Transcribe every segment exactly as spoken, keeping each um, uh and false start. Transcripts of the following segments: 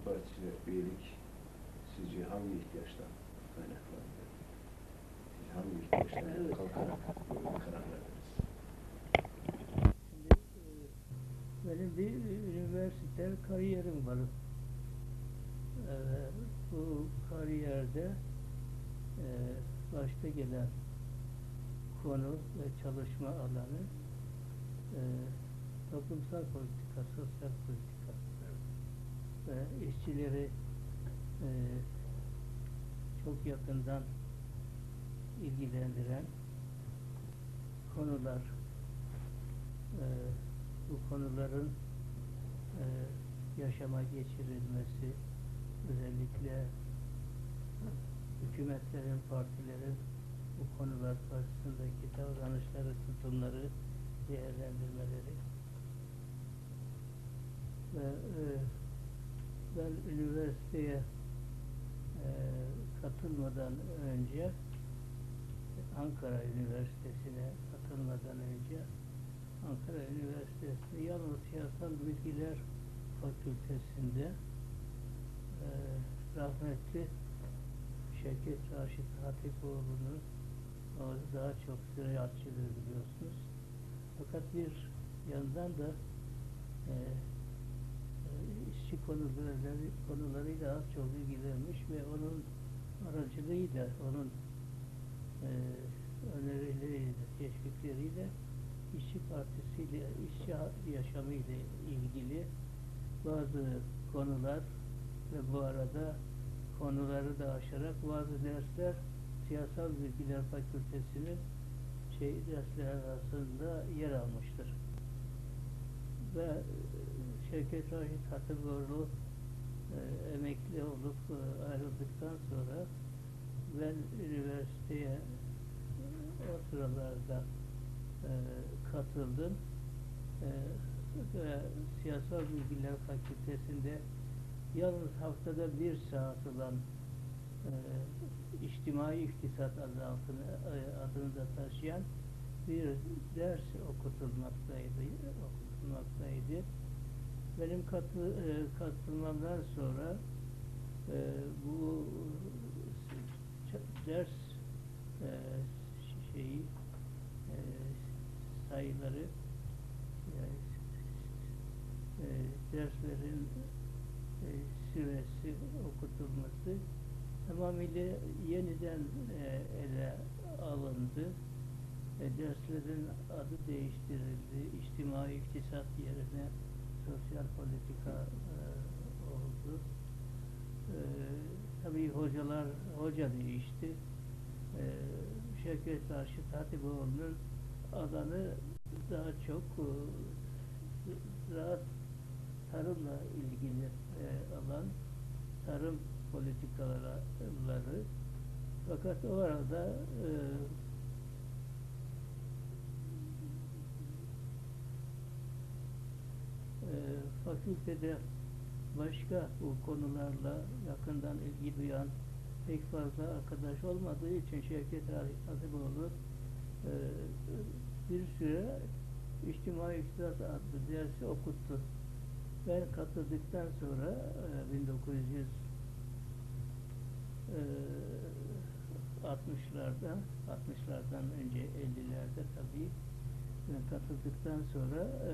Partisi'ne üyelik sizce hangi ihtiyaçtan kaynaklandı? Siz hangi ihtiyaçtan kalkarak böyle karar verdiniz? Şimdi, e, benim bir üniversite kariyerim var. E, bu kariyerde e, başta gelen konu ve çalışma alanı e, toplumsal politika, sosyal politika ve işçileri e, çok yakından ilgilendiren konular. E, bu konuların e, yaşama geçirilmesi, özellikle hükümetlerin, partilerin bu konular karşısındaki davranışları, tutumları değerlendirmeleri ve e, ben üniversiteye e, katılmadan önce, Ankara Üniversitesi'ne katılmadan önce Ankara Üniversitesi'nde yalnız Siyasal Bilgiler Fakültesi'nde e, rahmetli Şevket Raşit Hatipoğlu'nun daha çok ziraatçılığı biliyorsunuz. Fakat bir yandan da e, e, işçi konuları, konularıyla az çok ilgilenmiş ve onun aracılığıyla, onun e, önerileriyle, teşvikleriyle İşçi Partisi'yle, işçi yaşamıyla ilgili bazı konular ve bu arada konuları da aşarak bazı dersler Siyasal Bilgiler Fakültesi'nin şey dersler arasında yer almıştır. Ve Şevket Raşit Hatipoğlu e, emekli olup e, ayrıldıktan sonra ben üniversiteye o sıralarda e, katıldım. E, ve Siyasal Bilgiler Fakültesi'nde yalnız haftada bir saat olan e, İçtimai İktisat adı altını, e, adını da taşıyan bir ders okutulmaktaydı. okutulmaktaydı. Benim katı, e, katılmamdan sonra e, bu ders e, şeyi e, sayıları e, e, derslerin e, süresi okutulması tamamıyla yeniden e, ele alındı. E, derslerin adı değiştirildi. İçtimai iktisat yerine sosyal politika e, oldu. E, tabii hocalar, hoca değişti. E, Şevket Raşit Hatipoğlu'nun alanı daha çok e, ziraat, tarımla ilgili e, alan, tarım politikaları. Fakat o arada e, e, fakültede başka bu konularla yakından ilgi duyan pek fazla arkadaş olmadığı için Şevket Raşit Hatipoğlu e, bir süre İçtimai İktisat adlı dersi okuttu. Ben katıldıktan sonra e, bin dokuz yüz altmışlardan altmışlardan önce ellilerde tabii ben katıldıktan sonra e,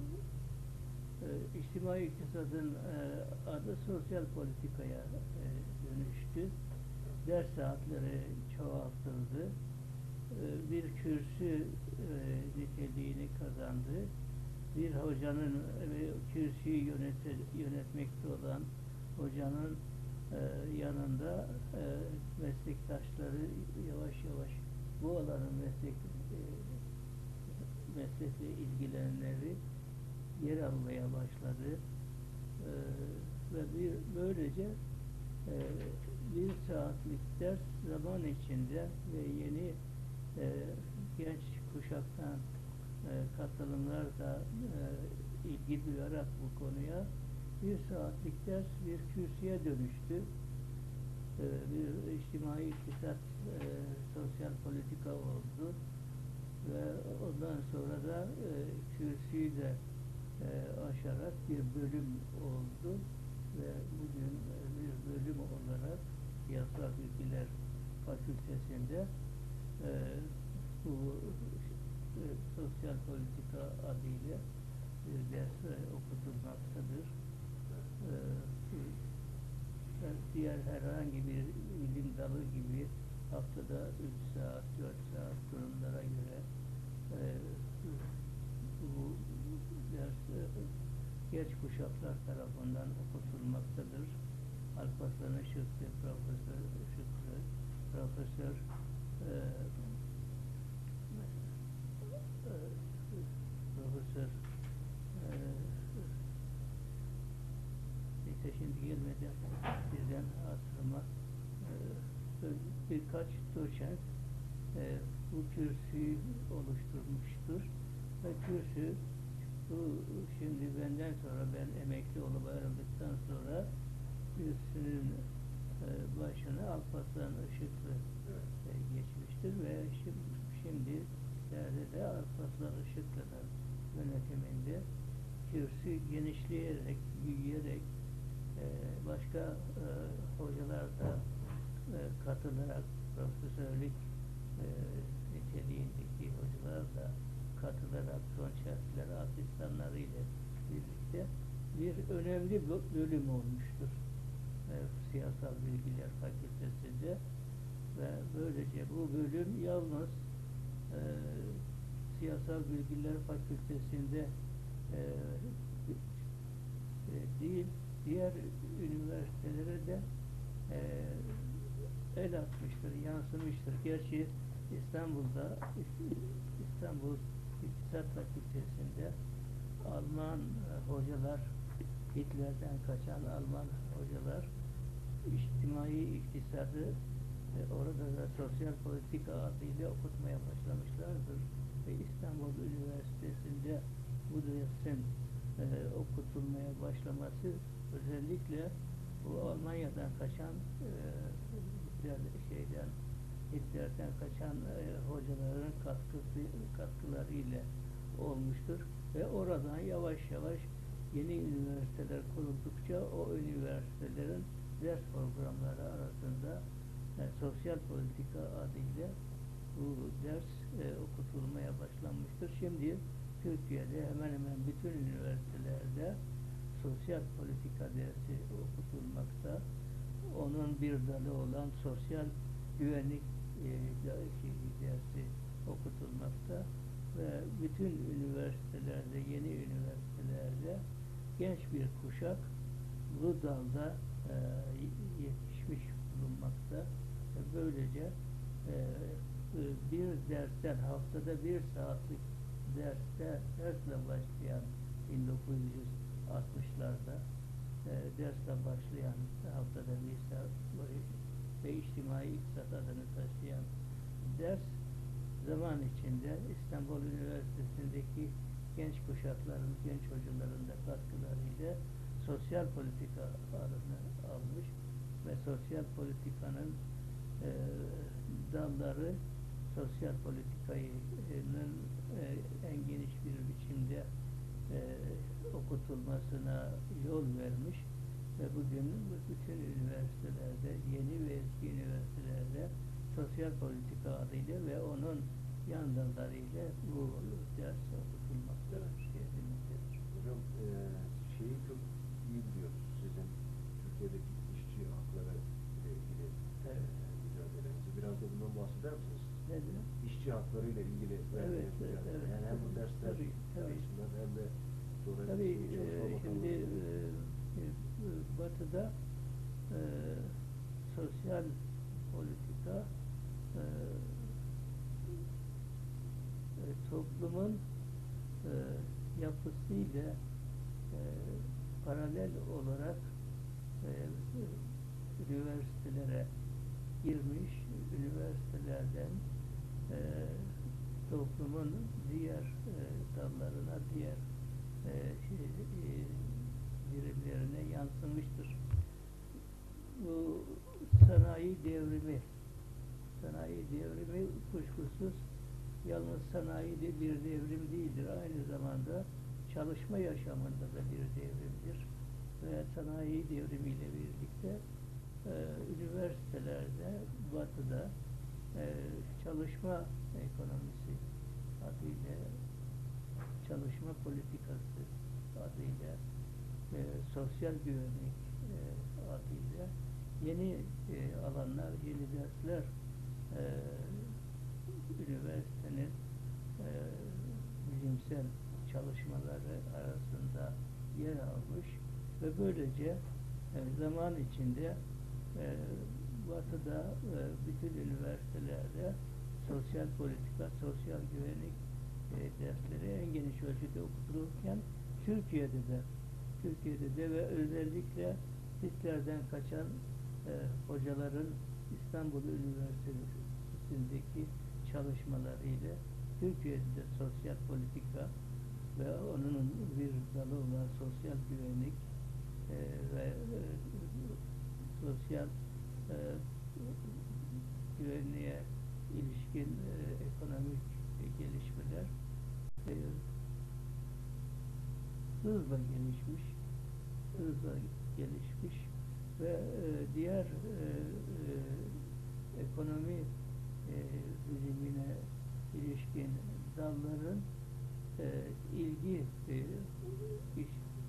e, İçtimai İktisadın e, adı sosyal politikaya e, dönüştü. Ders saatleri çoğaltıldı. E, bir kürsü e, niteliğini kazandı. Bir hocanın e, kürsüyü yönet, yönetmekte olan hocanın e, yanında e, meslektaşları yavaş yavaş bu alanın meslek e, meslekle ilgilenenleri yer almaya başladı. E, ve bir böylece e, bir saatlik ders zaman içinde ve yeni e, genç kuşaktan e, katılımlar da e, ilgi duyarak bu konuya bir saatlik ders bir kürsüye dönüştü. E, bir içtimai iktisat, e, sosyal politika oldu ve ondan sonra da e, kürsüyü de e, aşarak bir bölüm oldu ve bugün bugün e, bir bölüm olarak Siyasal Bilgiler Fakültesinde e, bu e, sosyal politika adıyla bir ders e, okutulmaktadır. E, e, diğer herhangi bir bilim dalı gibi haftada üç saat, dört saat durumlara göre e, bu ders e, genç kuşaklar tarafından okutulmaktadır. Alparslan Işıklı, Profesör Işıklı, Profesör e, e, Profesör e, neyse şimdi gelmedi birden hatırıma e, birkaç doçent e, bu kürsüyü oluşturmuştur ve kürsü bu şimdi benden sonra ben emekli olup ayrıldıktan sonra kürsünün e, başına Alparslan Işıklı e, geçmiştir ve şimdi, şimdi de Alparslan Işıklı'nın yönetiminde kürsü genişleyerek, büyüyerek e, başka e, hocalar da e, katılarak profesörlük e, niteliğindeki hocalar da katılarak doçentler, asistanları ile birlikte bir önemli bölüm olmuştur e, Siyasal Bilgiler Fakültesi'nde ve böylece bu bölüm yalnız e, Siyasal Bilgiler Fakültesi'nde e, e, değil, diğer üniversitelere de e, el atmıştır, yansımıştır. Gerçi İstanbul'da İstanbul İktisat Fakültesi'nde Alman e, hocalar, Hitler'den kaçan Alman hocalar içtimai iktisadı e, orada da sosyal politika adıyla okutmaya başlamışlardır. Ve İstanbul Üniversitesi'nde bu dersin e, okutulmaya başlaması özellikle bu Almanya'dan kaçan e, şeyden Hitler'den kaçan e, hocaların katkısı, katkılarıyla olmuştur ve oradan yavaş yavaş yeni üniversiteler kuruldukça o üniversitelerin ders programları arasında e, sosyal politika adıyla bu ders e, okutulmaya başlanmıştır. Şimdi Türkiye'de hemen hemen bütün üniversitelerde sosyal politika dersi okutulmakta. Onun bir dalı olan sosyal güvenlik e, dersi okutulmakta ve bütün üniversitelerde, yeni üniversitelerde genç bir kuşak bu dalda e, yetişmiş bulunmakta. E, böylece e, bir dersten haftada bir saatlik derste dersle başlayan bin dokuz yüz altmışlarda e, dersle başlayan haftada bir saat ve içtimai iktisat adını taşıyan ders zaman içinde İstanbul Üniversitesi'ndeki genç kuşakların, genç hocaların da katkılarıyla sosyal politika adını almış ve sosyal politikanın e, dalları sosyal politikanın e, en geniş bir biçimde e, okutulmasına yol vermiş ve bugün bütün üniversitelerde, yeni ve eski üniversitelerde sosyal politika adıyla ve onun yan dallarıyla bu ders okutulmaktadır. Hocam e, şeyi çok iyi biliyoruz sizin Türkiye'deki işçi hakları ile ilgili evet. e, mücadelenizi. Biraz da bundan bahseder misiniz? Nedir? İşçi hakları ile ilgili evet, evet, evet. Yani hem bu dersler tabii, tabii. açısından hem de tabii e, şimdi e, Batı'da e, sosyal politika e, e, toplumun e, yapısıyla e, paralel olarak e, üniversitelere girmiş, üniversitelerden e, toplumun diğer e, dallarına, diğer e, şey, e, birimlerine yansımıştır. Bu sanayi devrimi, sanayi devrimi kuşkusuz yalnız sanayide bir devrim değildir. Aynı zamanda çalışma yaşamında da bir devrimdir. ve sanayi devrimiyle birlikte e, üniversitelerde Batı'da e, çalışma ekonomisi adıyla, çalışma politikası adıyla, e, sosyal güvenlik e, adıyla yeni e, alanlar, yeni dersler e, üniversitenin e, bilimsel çalışmaları arasında yer almış ve böylece e, zaman içinde e, Batı'da e, bütün üniversitelerde sosyal politika, sosyal güvenlik e, dersleri en geniş ölçüde okutulurken Türkiye'de de Türkiye'de de ve özellikle Hitler'den kaçan e, hocaların İstanbul Üniversitesi'ndeki çalışmalarıyla Türkiye'de sosyal politika ve onun bir dalı olan sosyal güvenlik e, ve e, sosyal e, güvenliğe ilişkin e, ekonomik e, gelişmeler e, hızla gelişmiş, hızla gelişmiş ve e, diğer e, e, ekonomi e, bilimine ilişkin dalların e, ilgi e, iş,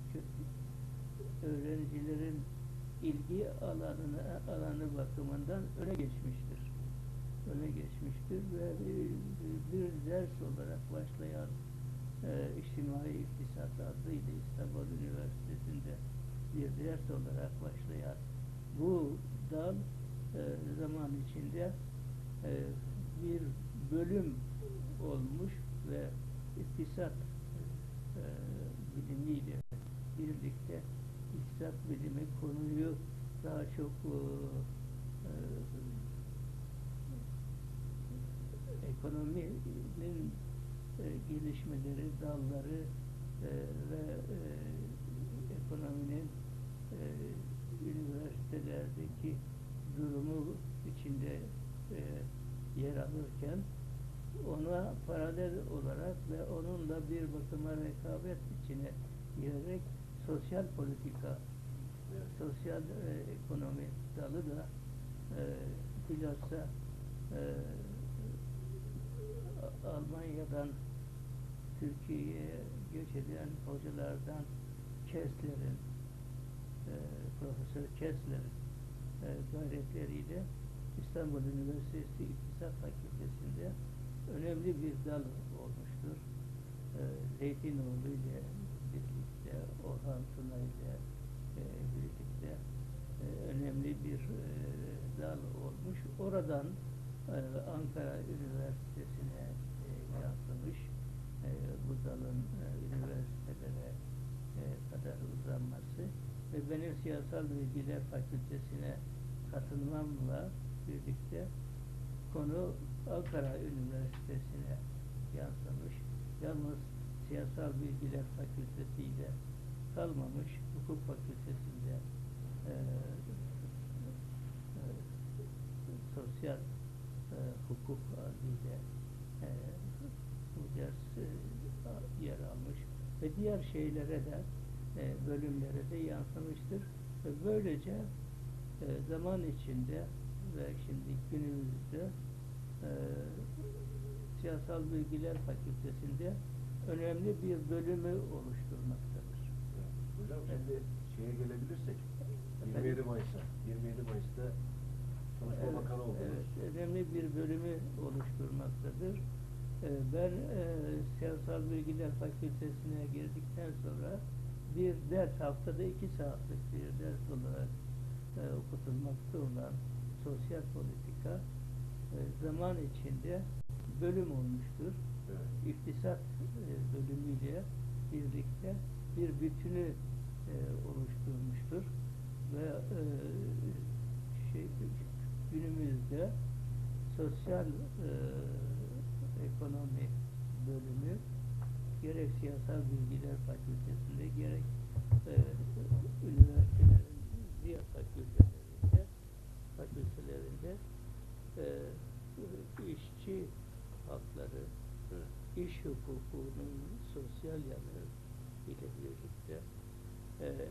öğrencilerin ilgi alanına, alanı bakımından öne geçmiştir. Öne geçmiştir ve bir ders olarak başlayan e, İçtimai İktisat adıyla İstanbul Üniversitesi'nde bir ders olarak başlayan bu dal e, zaman içinde e, bir bölüm olmuş ve iktisat e, bilimiyle birlikte iktisat bilimi konuyu daha çok e, e, ekonominin e, gelişmeleri, dalları e, ve e, ekonominin e, üniversitelerdeki durumu içinde e, yer alırken ona paralel olarak ve onunla bir bakıma rekabet içine girerek sosyal politika, evet. sosyal e, ekonomi dalı da e, bilhassa e, Almanya'dan Türkiye'ye göç eden hocalardan Kessler'in, e, Profesör Kessler'in e, gayretleriyle İstanbul Üniversitesi İktisat Fakültesi'nde önemli bir dal olmuştur. E, Zeytinoğlu ile birlikte, Orhan Tuna ile e, birlikte e, önemli bir e, dal olmuş. Oradan e, Ankara Üniversitesi'ne e, yansımış. E, bu dalın e, üniversitelere e, kadar uzanması ve benim Siyasal Bilgiler Fakültesine katılmamla birlikte konu Ankara Üniversitesi'ne yansımış. Yalnız Siyasal Bilgiler Fakültesi ile kalmamış, Hukuk Fakültesi'nde e, e, sosyal e, hukuk adıyla e, bu ders e, yer almış ve diğer şeylere de e, bölümlere de yansımıştır. Ve böylece e, zaman içinde ve şimdi günümüzde e, Siyasal Bilgiler Fakültesi'nde önemli bir bölümü oluşturmaktadır. Evet. Hocam şimdi şeye gelebilirsek yirmi yedi Mayıs'a yirmi yedi Mayıs'ta Çalışma evet, Bakanı oldunuz. Evet, önemli bir bölümü oluşturmaktadır. E, ben e, Siyasal Bilgiler Fakültesi'ne girdikten sonra bir ders, haftada iki saatlik bir ders olarak e, okutulmakta olan sosyal politika e, zaman içinde bölüm olmuştur. Evet. İktisat e, bölümüyle birlikte bir bütünü e, oluşturmuştur ve e, şey, günümüzde sosyal e, ekonomi bölümü gerek Siyasal Bilgiler Fakültesi'nde gerek e, üniversitelerin diğer fakültelerinde fakültelerinde e, işçi hakları, iş hukukunun sosyal yanı ile birlikte e, işçi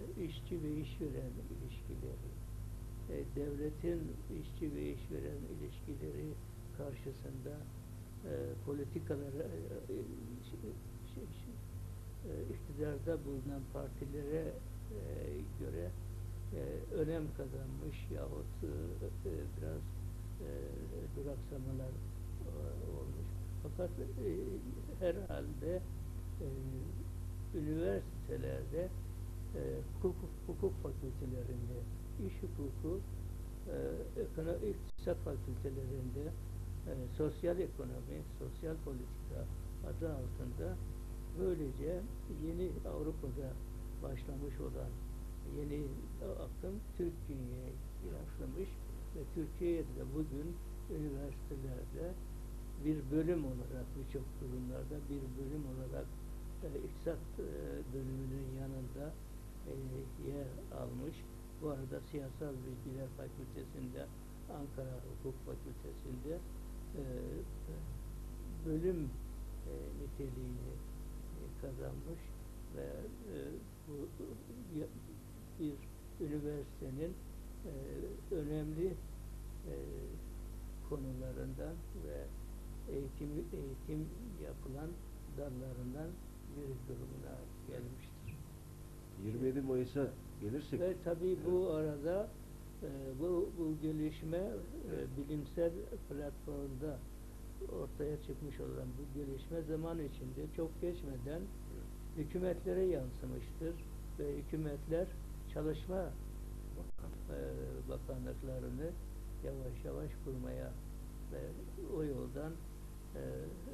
işçi ve işveren ilişkileri, e, devletin işçi ve işveren ilişkileri karşısında e, politikalara e, şey, şey, şey, e, iktidarda bulunan partilere e, göre e, önem kazanmış yahut e, e, biraz e, duraksamalar e, olmuş. Fakat e, herhalde e, üniversitelerde e, hukuk, hukuk fakültelerinde, iş hukuku, e, ekonomi, iktisat fakültelerinde e, sosyal ekonomi, sosyal politika adı altında böylece yeni Avrupa'da başlamış olan yeni akım Türkiye'ye yansımış ve Türkiye'de de bugün üniversitelerde bir bölüm olarak birçok kurumlarda bir bölüm olarak e, iktisat e, bölümünün yanında e, yer almış. Bu arada Siyasal Bilgiler Fakültesinde, Ankara Hukuk Fakültesinde e, bölüm e, niteliğini e, kazanmış ve e, bu e, bir üniversitenin e, önemli e, konularından ve eğitim eğitim yapılan dallarından bir durumuna gelmiştir. yirmi yedi Mayıs'a gelirsek Ve tabii evet. bu arada e, bu bu gelişme e, bilimsel platformda ortaya çıkmış olan bu gelişme zaman içinde çok geçmeden evet. hükümetlere yansımıştır ve hükümetler çalışma e, bakanlıklarını yavaş yavaş kurmaya ve o yoldan e,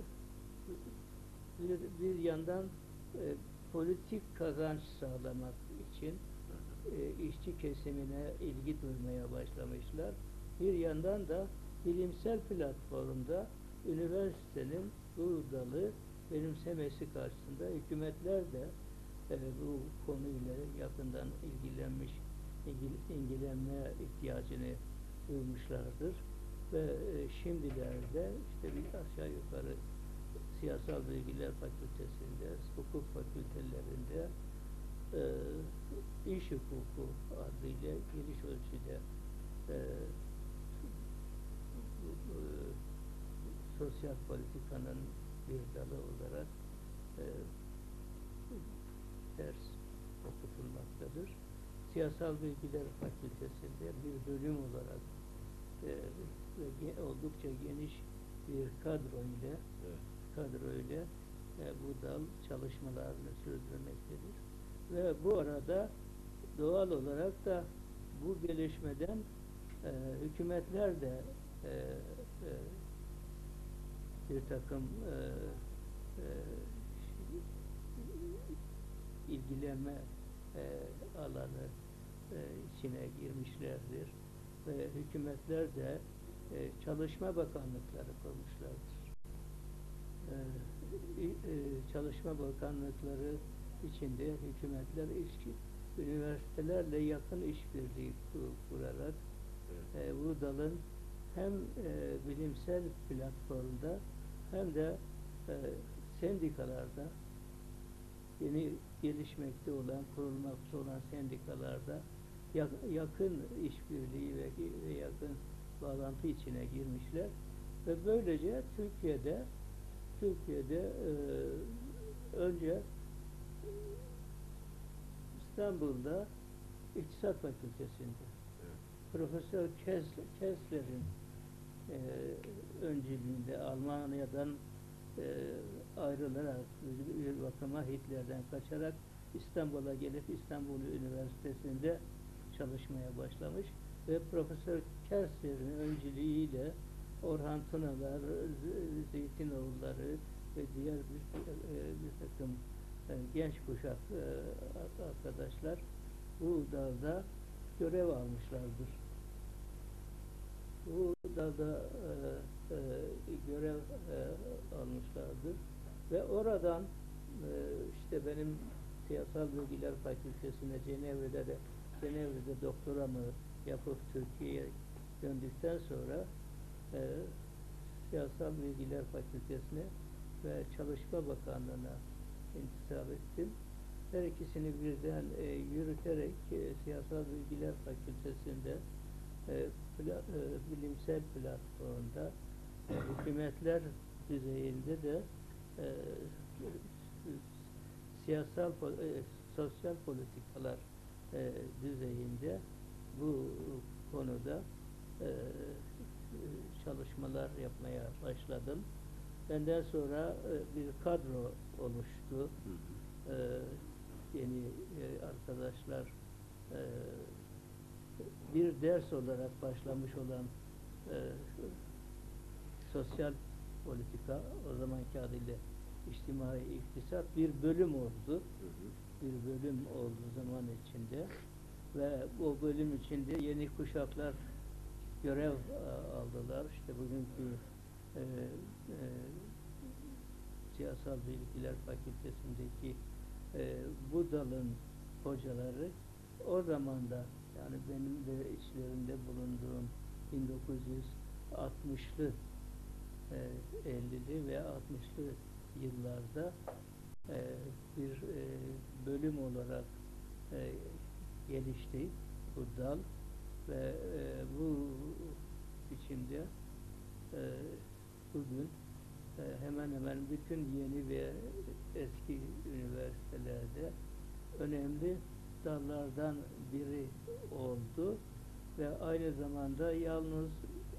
bir, bir yandan e, politik kazanç sağlamak için e, işçi kesimine ilgi duymaya başlamışlar. Bir yandan da bilimsel platformda üniversitenin bu dalı benimsemesi karşısında hükümetler de e, bu konuyla yakından ilgilenmiş, ilgil, ilgilenme ihtiyacını duymuşlardır. Ve e, şimdilerde işte bir aşağı yukarı Siyasal Bilgiler Fakültesinde, hukuk fakültelerinde e, iş hukuku adıyla geniş ölçüde e, e, sosyal politikanın bir dalı olarak e, ders okutulmaktadır. Siyasal Bilgiler Fakültesinde bir bölüm olarak e, ve oldukça geniş bir kadro ile evet. kadro ile e, bu dal çalışmalarını sürdürmektedir. Ve bu arada doğal olarak da bu gelişmeden e, hükümetler de e, e, bir takım e, e, ilgilenme e, alanı e, içine girmişlerdir ve hükümetler de e, çalışma bakanlıkları kurmuşlardır. E, e, çalışma bakanlıkları içinde hükümetler ilişki üniversitelerle yakın işbirliği kurarak e, bu dalın hem e, bilimsel platformda hem de e, sendikalarda yeni gelişmekte olan, kurulmakta olan sendikalarda yakın işbirliği ve, ve yakın bağlantı içine girmişler ve böylece Türkiye'de Türkiye'de e, önce İstanbul'da İktisat Fakültesi'nde evet. Profesör Kessler'in e, öncülüğünde Almanya'dan e, ayrılarak bir bakıma Hitler'den kaçarak İstanbul'a gelip İstanbul Üniversitesi'nde çalışmaya başlamış ve Profesör Kessler'in öncülüğüyle Orhan Tunalar, Zeytinoğulları ve diğer bir, bir takım genç kuşak arkadaşlar bu dalda görev almışlardır. Bu dalda görev almışlardır ve oradan işte benim Siyasal Bilgiler Fakültesine Cenevre'de de Cenevre'de doktoramı yapıp Türkiye'ye döndükten sonra e, Siyasal Bilgiler Fakültesine ve Çalışma Bakanlığı'na intisap ettim her ikisini birden e, yürüterek e, Siyasal Bilgiler Fakültesi'nde e, pla, e, bilimsel platformda e, hükümetler düzeyinde de e, siyasal e, sosyal politikalar e, düzeyinde bu konuda e, çalışmalar yapmaya başladım. Benden sonra e, bir kadro oluştu. Hı hı. E, yeni e, arkadaşlar e, bir ders olarak başlamış olan e, sosyal politika, o zamanki adıyla içtimai iktisat bir bölüm oldu. Hı hı. Bir bölüm oldu zaman içinde ve o bölüm içinde yeni kuşaklar görev e, aldılar. İşte bugünkü e, e, Siyasal Bilgiler Fakültesindeki e, bu dalın hocaları o zaman da, yani benim de içlerinde bulunduğum bin dokuz yüz altmışlı e, ellili ve altmışlı yıllarda e, bir e, bölüm olarak e, gelişti bu dal ve e, bu biçimde e, bugün e, hemen hemen bütün yeni ve eski üniversitelerde önemli dallardan biri oldu ve aynı zamanda yalnız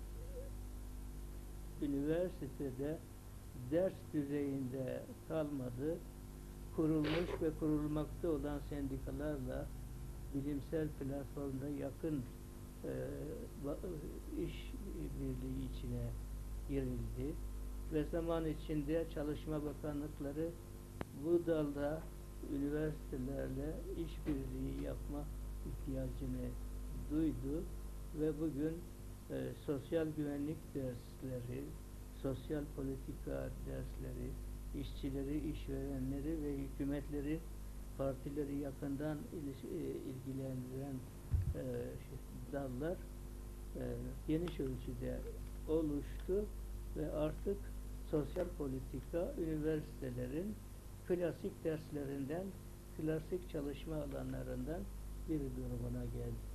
üniversitede ders düzeyinde kalmadı, kurulmuş ve kurulmakta olan sendikalarla bilimsel platformda yakın e, iş birliği içine girildi ve zaman içinde Çalışma Bakanlıkları bu dalda üniversitelerle işbirliği yapma ihtiyacını duydu ve bugün e, sosyal güvenlik dersleri, sosyal politika dersleri, işçileri, işverenleri ve hükümetleri, partileri yakından il, e, ilgilendiren e, dallar e, geniş ölçüde oluştu ve artık sosyal politika üniversitelerin klasik derslerinden, klasik çalışma alanlarından bir durumuna geldi.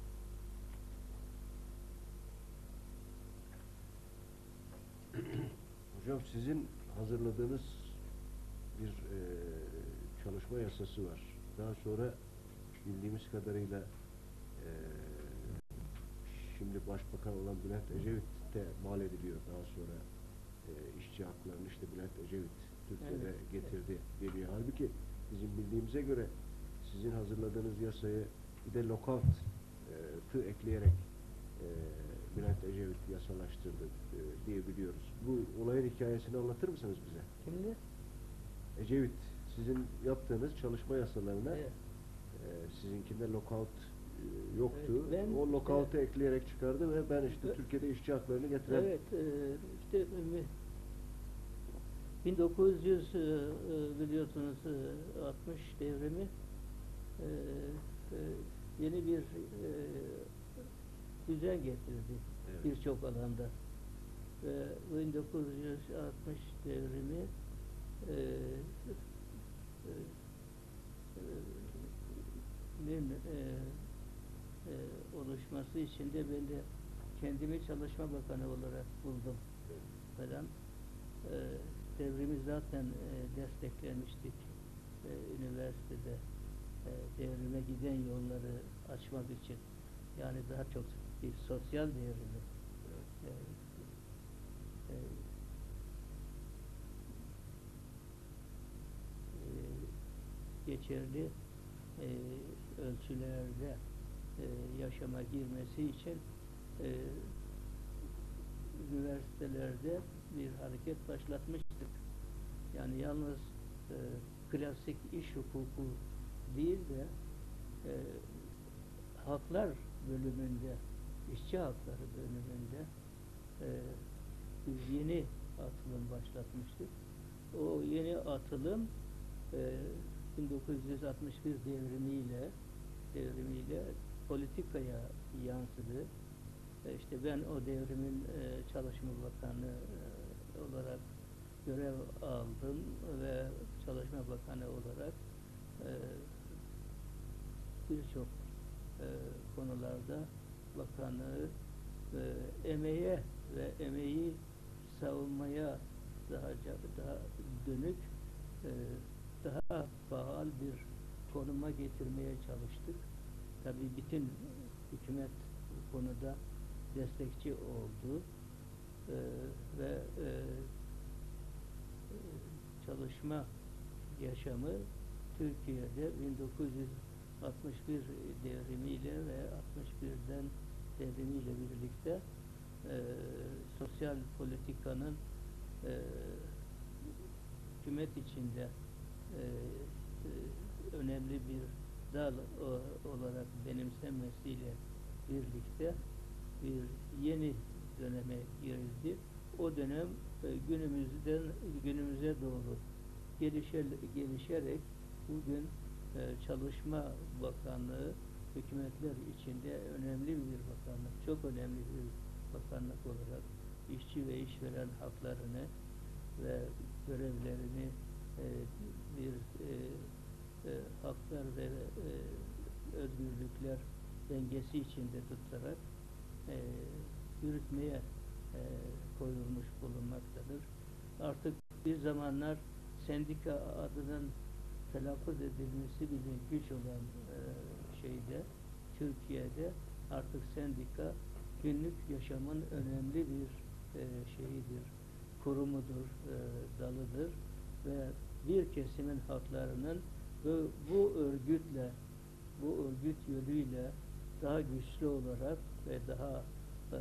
Hocam, sizin hazırladığınız bir e, çalışma yasası var. Daha sonra bildiğimiz kadarıyla e, şimdi Başbakan olan Bülent Ecevit de mal ediliyor. Daha sonra e, işçi haklarını işte Bülent Ecevit Türkiye'de Evet, getirdi deniyor. Halbuki bizim bildiğimize göre sizin hazırladığınız yasayı bir de lockout'ı ekleyerek e, Bülent Ecevit yasalaştırdı e, diye biliyoruz. Bu olayın hikayesini anlatır mısınız bize? Kimdi? Ecevit, sizin yaptığınız çalışma yasalarına Evet. e, sizinkinde lockout e, yoktu. Evet, ben o lockout'u işte, ekleyarak çıkardı ve ben işte evet, Türkiye'de işçi haklarını getiren... Evet, e, işte e, bin dokuz yüz e, e, biliyorsunuz e, altmış devrimi e, e, yeni bir e, düzen getirdi Evet. birçok alanda. Ve bin dokuz yüz altmış devrimi e, e, e, nin e, e, oluşması için de ben de kendimi Çalışma Bakanı olarak buldum falan. E, devrimi zaten e, desteklemiştik e, üniversitede e, devrime giden yolları açmak için, yani daha çok bir sosyal devrimi e, e, e, geçerli e, ölçülerde e, yaşama girmesi için e, üniversitelerde bir hareket başlatmıştık. Yani yalnız e, klasik iş hukuku değil de e, haklar bölümünde, işçi hakları bölümünde e, biz yeni atılım başlatmıştık. O yeni atılım e, bin dokuz yüz altmış bir devrimiyle devrimiyle politikaya yansıdı. E işte ben o devrimin e, Çalışma Bakanı e, olarak görev aldım ve Çalışma Bakanı olarak e, birçok e, konularda bakanlığı e, emeğe ve emeği savunmaya daha daha dönük e, daha faal bir konuma getirmeye çalıştık. Tabii bütün hükümet bu konuda destekçi oldu e, ve e, çalışma yaşamı Türkiye'de bin dokuz yüz altmış bir devrimiyle ve altmış birden devrimiyle birlikte e, sosyal politikanın e, hükümet içinde e, e, önemli bir dal o, olarak benimsenmesiyle birlikte bir yeni döneme girildi. O dönem e, günümüzden günümüze doğru gelişer, gelişerek bugün e, Çalışma Bakanlığı hükümetler içinde önemli bir bakanlık, çok önemli bir bakanlık olarak işçi ve işveren haklarını ve görevlerini e, bir e, e, haklar ve e, özgürlükler dengesi içinde tutarak e, yürütmeye e, koyulmuş bulunmaktadır. Artık bir zamanlar sendika adının telaffuz edilmesi bile güç olan e, şeyde, Türkiye'de artık sendika günlük yaşamın önemli bir e, şeyidir, kurumudur, e, dalıdır ve bir kesimin haklarının bu, bu örgütle, bu örgüt yoluyla daha güçlü olarak ve daha e,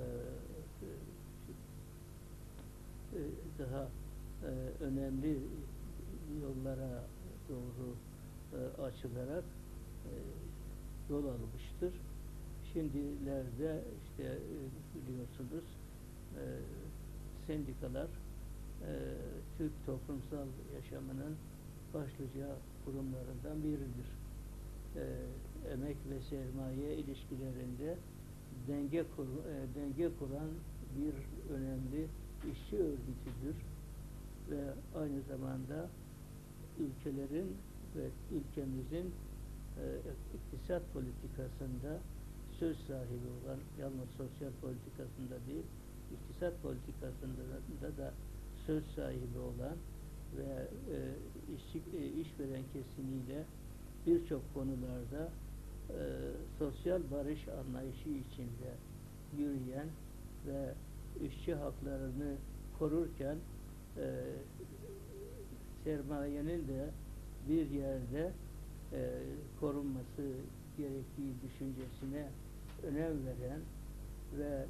e, daha e, önemli yollara doğru e, açılarak e, yol almıştır. Şimdilerde işte e, biliyorsunuz e, sendikalar e, Türk toplumsal yaşamının başlıca kurumlarından biridir. E, emek ve sermaye ilişkilerinde denge kur, e, denge kuran bir önemli işçi örgütüdür ve aynı zamanda ülkelerin ve ülkemizin e, iktisat politikasında söz sahibi olan, yalnız sosyal politikasında değil, iktisat politikasında da, da söz sahibi olan ve e, işçi, e, işveren kesimiyle birçok konularda e, sosyal barış anlayışı içinde yürüyen ve işçi haklarını korurken e, sermayenin de bir yerde e, korunması gerektiği düşüncesine önem veren ve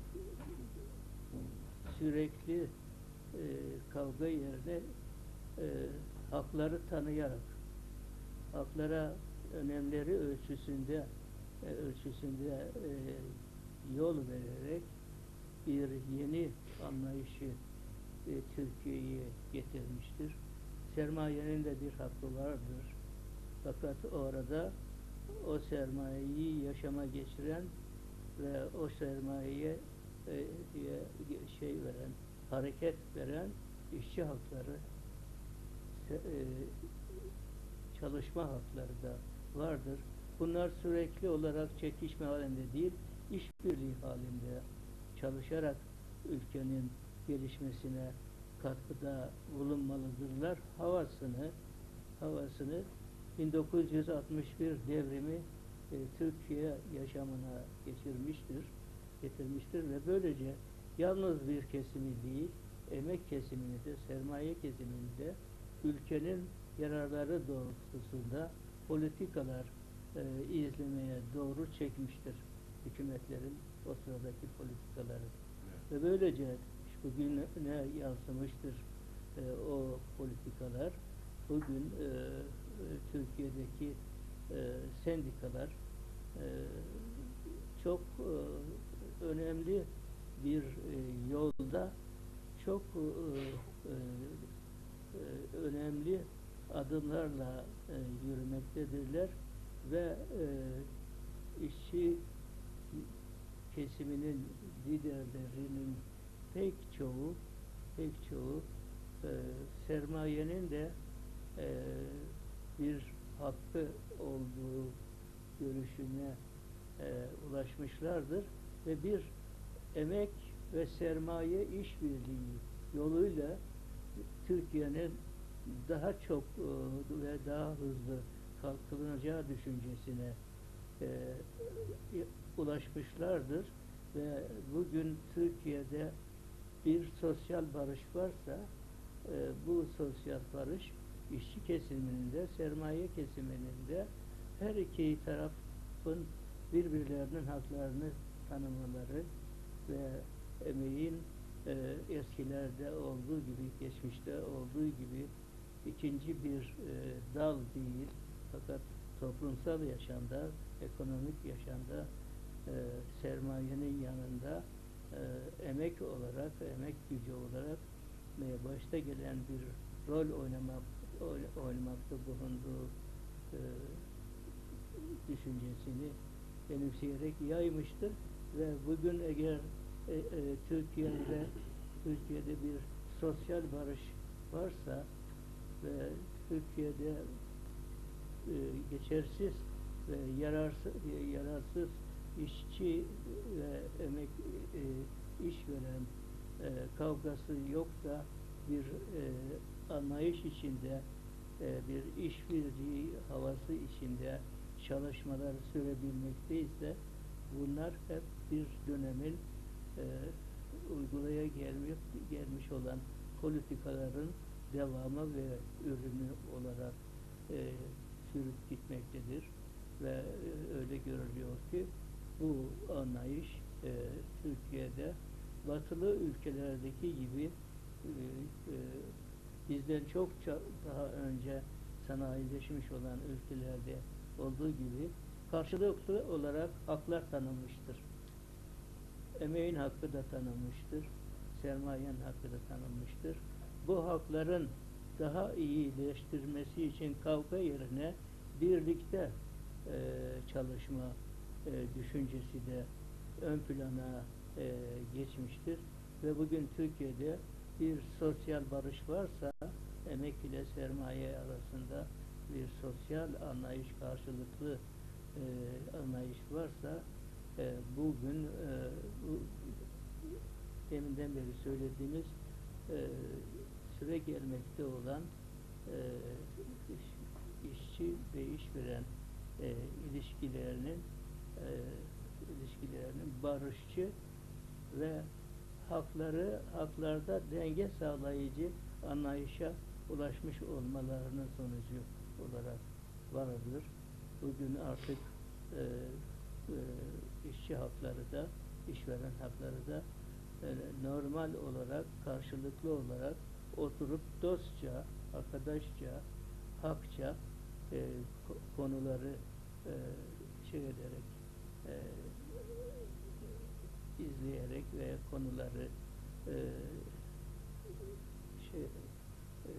sürekli e, kavga yerine e, hakları tanıyarak, haklara önemleri ölçüsünde e, ölçüsünde e, yol vererek bir yeni anlayışı e, Türkiye'ye getirmiştir. Sermayenin de bir hakkı vardır. Fakat orada o sermayeyi yaşama geçiren ve o sermayeye e, şey veren, hareket veren işçi hakları, e, çalışma hakları da vardır. Bunlar sürekli olarak çekişme halinde değil, işbirliği halinde çalışarak ülkenin gelişmesine katkıda bulunmalıdırlar. Havasını havasını bin dokuz yüz altmış bir devrimi e, Türkiye yaşamına geçirmiştir, getirmiştir ve böylece yalnız bir kesimi değil, emek kesimini de, sermaye kesimini de ülkenin yararları doğrultusunda politikalar e, izlemeye doğru çekmiştir hükümetlerin o sıradaki politikaları. Evet. Ve böylece bugüne yansımıştır e, o politikalar. Bugün e, Türkiye'deki e, sendikalar e, çok e, önemli bir e, yolda çok e, e, önemli adımlarla e, yürümektedirler ve e, işçi kesiminin liderlerinin pek çoğu pek çoğu e, sermayenin de e, bir hakkı olduğu görüşüne e, ulaşmışlardır ve bir emek ve sermaye işbirliği yoluyla Türkiye'nin daha çok e, ve daha hızlı kalkınacağı düşüncesine e, ulaşmışlardır ve bugün Türkiye'de bir sosyal barış varsa e, bu sosyal barış işçi kesiminin de sermaye kesiminin de her iki tarafın birbirlerinin haklarını tanımaları ve emeğin e, eskilerde olduğu gibi, geçmişte olduğu gibi ikinci bir e, dal değil, fakat toplumsal yaşamda, ekonomik yaşamda e, sermayenin yanında e, emek olarak, emek gücü olarak e, başta gelen bir rol oynamak, oynamakta bulunduğu e, düşüncesini benimseyerek yaymıştır ve bugün eğer e, e, Türkiye'de Türkiye'de bir sosyal barış varsa ve Türkiye'de e, geçersiz ve yararsız, yararsız işçi ve emek e, işveren e, kavgası yok da bir e, anlayış içinde e, bir işbirliği havası içinde çalışmalar sürebilmekteyse bunlar hep bir dönemin e, uygulaya gelmiş, gelmiş olan politikaların devamı ve ürünü olarak e, sürüp gitmektedir ve e, öyle görülüyor ki bu anlayış e, Türkiye'de batılı ülkelerdeki gibi e, e, bizden çok daha önce sanayileşmiş olan ülkelerde olduğu gibi karşılıklı olarak haklar tanınmıştır. Emeğin hakkı da tanınmıştır. Sermayenin hakkı da tanınmıştır. Bu hakların daha iyileştirmesi için kavga yerine birlikte e, çalışma e, düşüncesi de ön plana e, geçmiştir. Ve bugün Türkiye'de bir sosyal barış varsa, emek ile sermaye arasında bir sosyal anlayış, karşılıklı e, anlayış varsa e, bugün e, bu, deminden beri söylediğimiz e, süre gelmekte olan e, iş, işçi ve işveren e, ilişkilerinin e, ilişkilerinin barışçı ve hakları haklarda denge sağlayıcı anlayışa ulaşmış olmalarının sonucu olarak varılır. Bugün artık e, e, işçi hakları da, işveren hakları da e, normal olarak, karşılıklı olarak oturup dostça, arkadaşça, hakça e, konuları e, şey ederek e, izleyerek ve konuları e, şey e,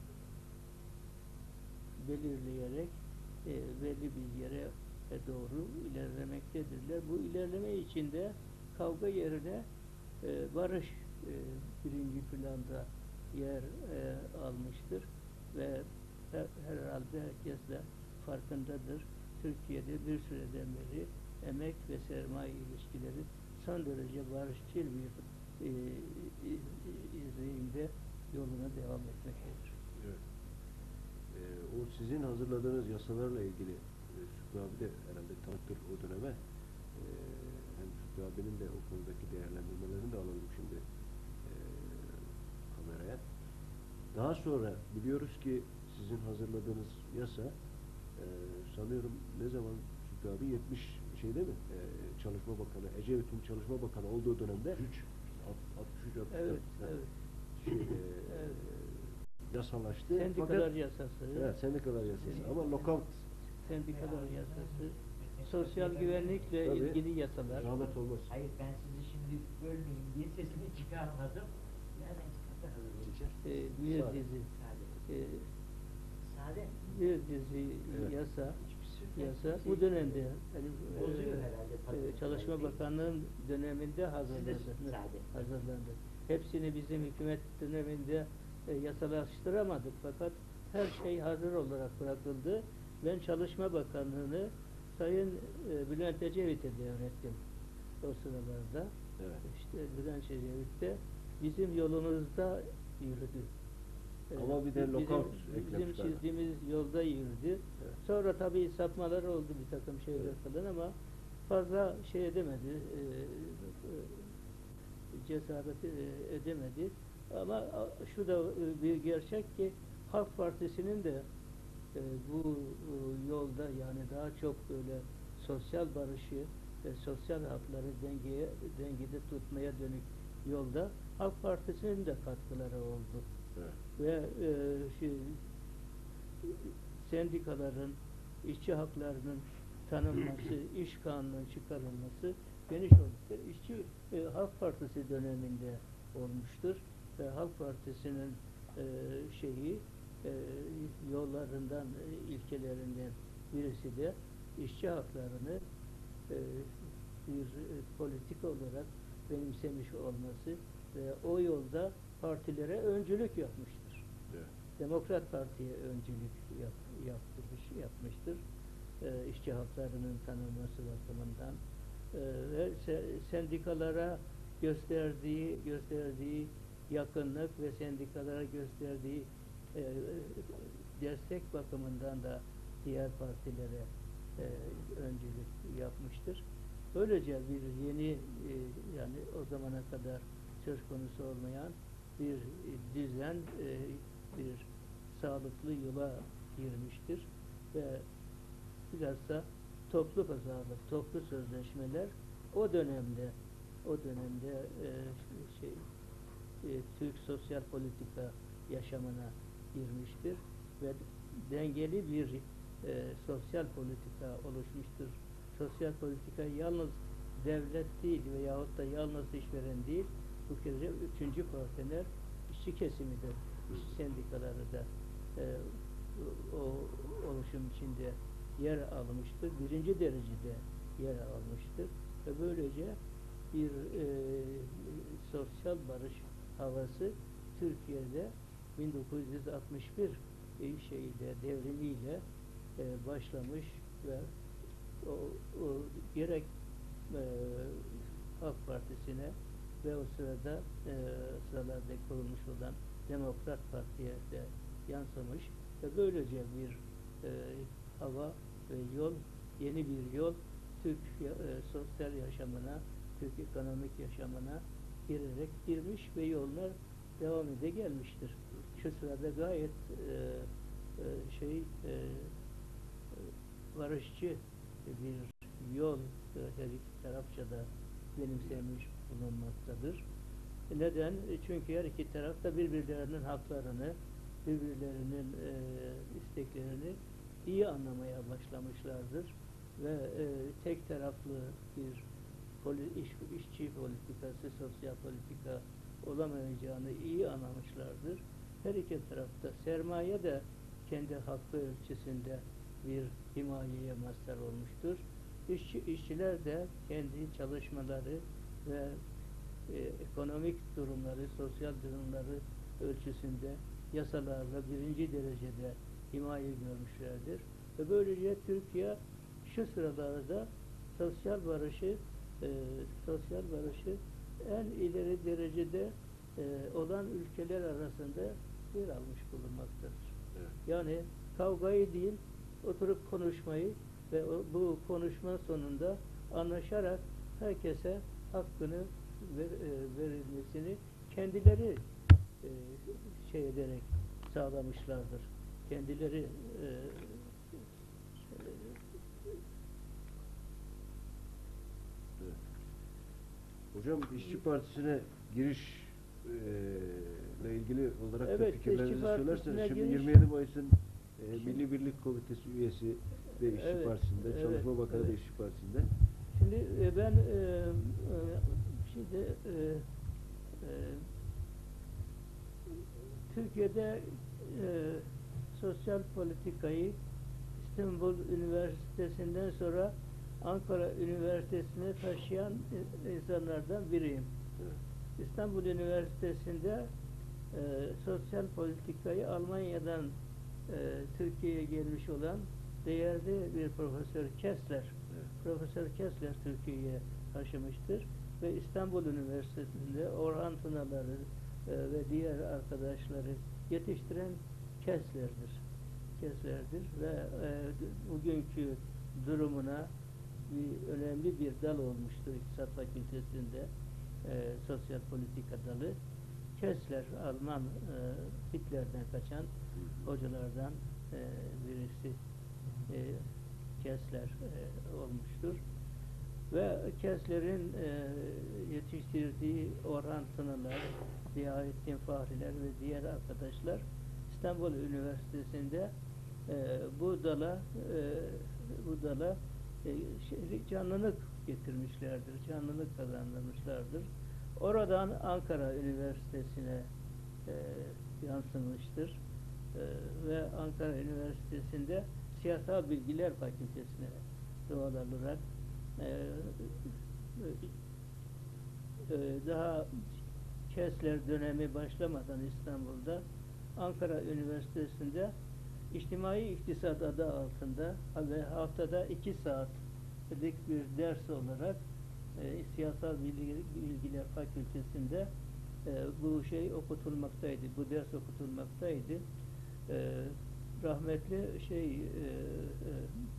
belirleyerek e, belli bir yere doğru ilerlemektedirler. Bu ilerleme içinde kavga yerine e, barış e, birinci planda yer e, almıştır ve her, herhalde herkes de farkındadır. Türkiye'de bir süreden beri emek ve sermaye ilişkileri son derece barışçıl bir e, izleyimde yoluna devam etmektedir. Evet. Ee, o sizin hazırladığınız yasalarla ilgili e, Şükrü abi de herhalde tanıktır o döneme. Ee, hem Şükrü abinin de o konudaki değerlendirmelerini de alalım şimdi e, kameraya. Daha sonra biliyoruz ki sizin hazırladığınız yasa e, sanıyorum ne zaman Şükrü abi yetmiş şeyde mi? E, Çalışma Bakanı, Ecevit'in Çalışma Bakanı olduğu dönemde altmış üç altmış dört Evet, evet. Şey, e, evet. yasalaştı. Sendikalar Fakat, yasası. Evet, sendikalar yasası. Sendikalar. Ama lockout Sendikalar yasası. Sosyal güvenlikle Tabii. ilgili yasalar. zahmet olmaz. Hayır, ben sizi şimdi bölmeyeyim diye sesini çıkarmadım. Nereden çıkarttı hazırlayacağız? E, bir Sade. dizi. Sade. E, Sade. bir dizi Evet. yasa. Hiçbir Yasa şey bu dönemde yani, bozuyor e, herhalde. e, Çalışma Tabii. Bakanlığı'nın döneminde hazırlandı. Sade. hazırlandı. Hepsini bizim hükümet döneminde e, yasalaştıramadık fakat her şey hazır olarak bırakıldı. Ben Çalışma Bakanlığı'nı Sayın e, Bülent Ecevit'e devrettim o sıralarda. Evet. İşte Bülent Ecevit de bizim yolumuzda yürüdü. E, Ama bir de bizim- lockout Bizim eklemişler. çizdiğimiz yolda yürüdü. Evet. Sonra tabii sapmalar oldu bir takım şeyler Evet. falan ama fazla şey edemedi, e, e, cesaret e, edemedi. Ama a, şu da e, bir gerçek ki Halk Partisi'nin de e, bu e, yolda yani daha çok böyle sosyal barışı ve sosyal hakları dengeye, dengede tutmaya dönük yolda Halk Partisi'nin de katkıları oldu. Evet. Ve e, şey, sendikaların, işçi haklarının tanınması, iş kanununun çıkarılması geniş olmuştur. İşçi e, Halk Partisi döneminde olmuştur ve Halk Partisi'nin e, şeyi e, yollarından, e, ilkelerinden birisi de işçi haklarını e, bir e, politik olarak benimsemiş olması ve o yolda partilere öncülük yapmıştır. Evet. Demokrat Parti'ye öncülük yap, yaptırmış, yapmıştır. E, işçi haklarının tanınması bakımından e, ve se, sendikalara gösterdiği gösterdiği yakınlık ve sendikalara gösterdiği e, destek bakımından da diğer partilere e, öncülük yapmıştır. Böylece bir yeni e, yani o zamana kadar söz konusu olmayan bir e, düzen, e, bir sağlıklı yola girmiştir ve bilhassa toplu pazarlık, toplu sözleşmeler o dönemde o dönemde e, şey e, Türk sosyal politika yaşamına girmiştir ve dengeli bir e, sosyal politika oluşmuştur. Sosyal politika yalnız devlet değil veyahut da yalnız işveren değil, bu kez üçüncü partner işçi kesimidir. İşçi sendikaları da e, o oluşum içinde yer almıştır. Birinci derecede yer almıştır. Ve böylece bir e, sosyal barış havası Türkiye'de bin dokuz yüz altmış bir e, şeyiyle, devrimiyle e, başlamış ve o, o gerek e, Halk Partisi'ne ve o sırada e, sıralarda kurulmuş olan Demokrat Parti'ye de yansımış ve böylece bir e, hava ve yol, yeni bir yol Türk e, sosyal yaşamına, Türk ekonomik yaşamına girerek girmiş ve yollar devam ede gelmiştir. Şu sırada gayet e, e, şey e, barışçı bir yol e, her iki tarafça da benimsemiş bulunmaktadır. Neden? Çünkü her iki taraf da birbirlerinin haklarını, birbirlerinin e, isteklerini iyi anlamaya başlamışlardır ve e, tek taraflı bir poli, iş, işçi politikası, sosyal politika olamayacağını iyi anlamışlardır. Her iki tarafta sermaye de kendi hakkı ölçüsünde bir himayeye mazhar olmuştur. İşçi, işçiler de kendi çalışmaları ve e, ekonomik durumları, sosyal durumları ölçüsünde yasalarla birinci derecede himaye görmüşlerdir. Ve böylece Türkiye şu sıralarda sosyal barışı e, sosyal barışı en ileri derecede e, olan ülkeler arasında yer almış bulunmaktadır. Evet. Yani kavgayı değil, oturup konuşmayı ve o, bu konuşma sonunda anlaşarak herkese hakkını ver, e, verilmesini kendileri e, şey ederek sağlamışlardır. Kendileri e, Evet. Hocam İşçi Partisi'ne giriş e, ile ilgili olarak da Evet, fikirlerinizi İşçi Partisi'ne söylerseniz şimdi giriş- yirmi yedi Mayıs'ın e, Milli Birlik Komitesi üyesi de İşçi Evet, Partisi'nde, evet, Çalışma Bakanı da evet. İşçi Partisi'nde. Şimdi e, ben e, e, şimdi e, e, Türkiye'de e, sosyal politikayı İstanbul Üniversitesi'nden sonra Ankara Üniversitesi'ne taşıyan e, insanlardan biriyim. Evet. İstanbul Üniversitesi'nde e, sosyal politikayı Almanya'dan e, Türkiye'ye gelmiş olan değerli bir Profesör Kessler, Evet. Profesör Kessler Türkiye'ye taşımıştır ve İstanbul Üniversitesi'nde Orhan Tunaları e, ve diğer arkadaşları yetiştiren Kessler'dir. Kessler'dir ve e, bugünkü durumuna bir önemli bir dal olmuştur İktisat Fakültesi'nde, e, sosyal politika dalı. Kessler, Alman, e, Hitler'den kaçan hocalardan e, birisi e, Kessler e, olmuştur. Ve Kessler'in e, yetiştirdiği Orhan Tunalar, Ziyaettin Fahriler ve diğer arkadaşlar İstanbul Üniversitesi'nde e, bu dala e, bu dala e, şey, canlılık getirmişlerdir, canlılık kazandırmışlardır. Oradan Ankara Üniversitesi'ne e, yansımıştır. E, ve Ankara Üniversitesi'nde Siyasal Bilgiler Fakültesi'ne doğal olarak e, e, daha Kessler dönemi başlamadan İstanbul'da Ankara Üniversitesi'nde İçtimai İktisat adı altında ve haftada iki saatlik bir ders olarak e, Siyasal Bilgiler, Bilgiler Fakültesi'nde e, bu şey okutulmaktaydı, bu ders okutulmaktaydı. E, rahmetli şey e, e,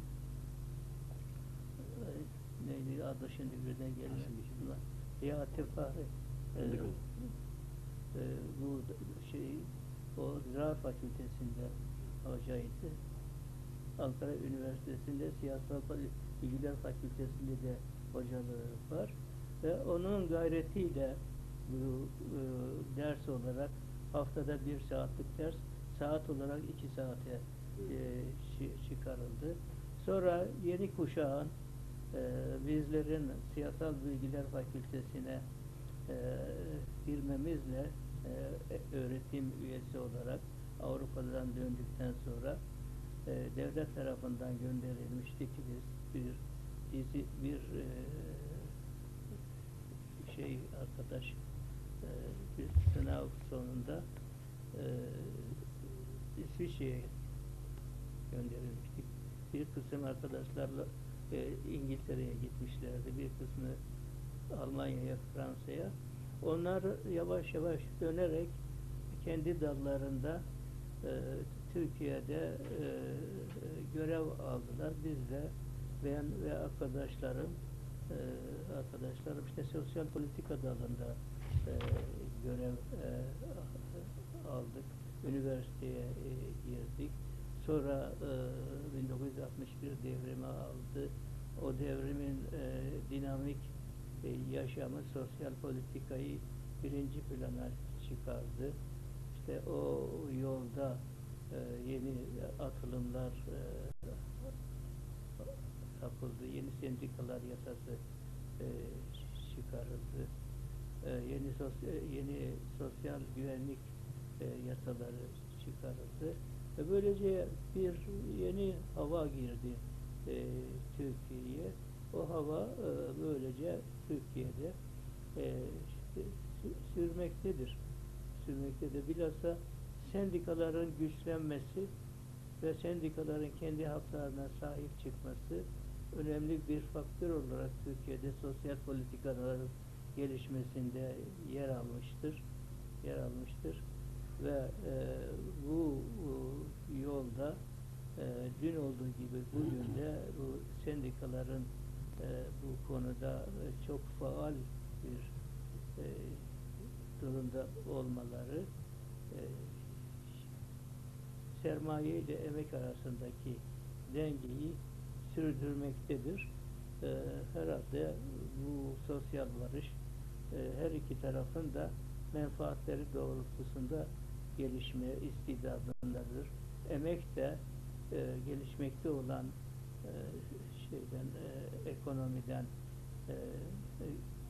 neydi adı şimdi birden gelmiyor. Ziyaettin Fahri e, e, bu şey o Ziraat Fakültesi'nde hocaydı. Ankara Üniversitesi'nde Siyasal Bilgiler Fakültesi'nde de hocalığı var ve onun gayretiyle bu e, ders olarak haftada bir saatlik ders saat olarak iki saate e, çıkarıldı. Sonra yeni kuşağın e, bizlerin Siyasal Bilgiler Fakültesine e, girmemizle e, öğretim üyesi olarak Avrupa'dan döndükten sonra e, devlet tarafından gönderilmiştik biz bir dizi bir e, şey arkadaş e, bir sınav sonunda e, İsviçre'ye gönderilmiştik. Bir kısım arkadaşlarla e, İngiltere'ye gitmişlerdi. Bir kısmı Almanya'ya, Fransa'ya. Onlar yavaş yavaş dönerek kendi dallarında e, Türkiye'de e, görev aldılar. Biz de ben ve arkadaşlarım e, arkadaşlarım işte sosyal politika dalında e, görev e, aldık. Üniversiteye e, girdik. Sonra e, bin dokuz yüz altmış bir devrimi aldı. O devrimin e, dinamik e, yaşamı sosyal politikayı birinci plana çıkardı. İşte o yolda e, yeni atılımlar e, yapıldı. Yeni sendikalar yasası e, çıkarıldı. E, yeni sosyal, yeni sosyal güvenlik e, yasaları çıkarıldı. Ve böylece bir yeni hava girdi e, Türkiye'ye. O hava e, böylece Türkiye'de e, sürmektedir. Sürmektedir. Bilhassa sendikaların güçlenmesi ve sendikaların kendi haklarına sahip çıkması önemli bir faktör olarak Türkiye'de sosyal politikaların gelişmesinde yer almıştır. Yer almıştır. Ve e, bu, bu yolda e, dün olduğu gibi bugün de bu sendikaların e, bu konuda e, çok faal bir e, durumda olmaları e, sermaye ile emek arasındaki dengeyi sürdürmektedir. E, herhalde bu sosyal barış e, her iki tarafın da menfaatleri doğrultusunda gelişme istidadındadır. Emek de e, gelişmekte olan e, şeyden e, ekonomiden e, e,